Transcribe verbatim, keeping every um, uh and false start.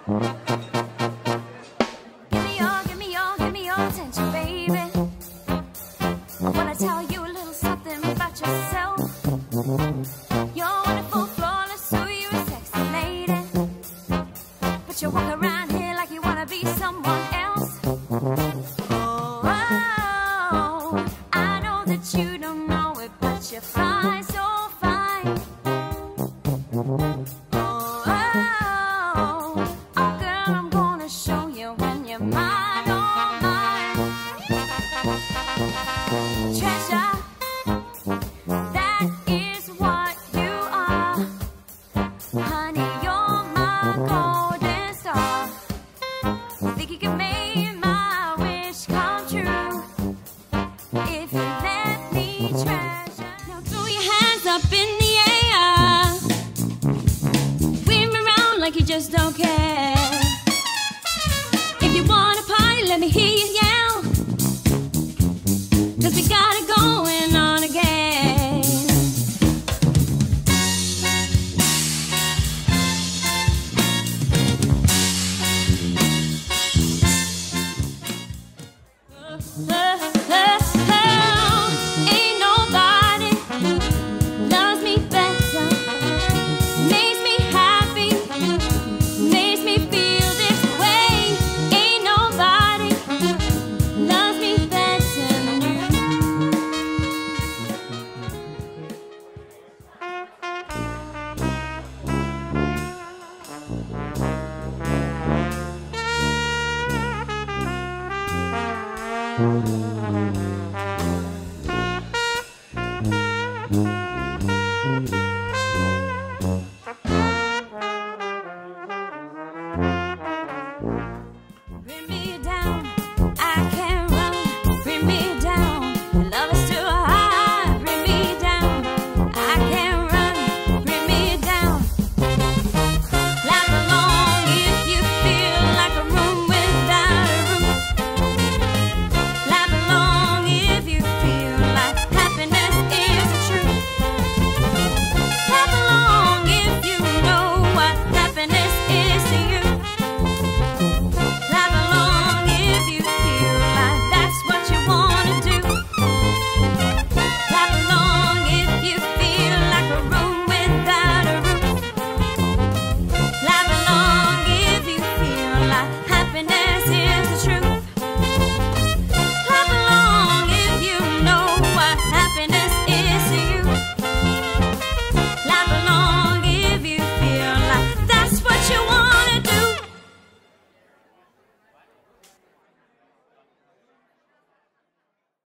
Give me your, give me your, give me your attention, baby. I wanna tell you a little something about yourself. You're wonderful, flawless, who you a sexy lady. But you walk around here like you wanna be someone else. Oh, oh, I know that you don't know it, but you're fine, so fine. Oh, oh, oh, girl, I'm gonna show you when you're mine, oh mine. Treasure, that is what you are. Honey, you're my golden star. Think you can make my wish come true if you let me treasure. Now throw your hands up in the air, wave me around like you just don't care. If you wanna party, let me hear you yell, 'cause we got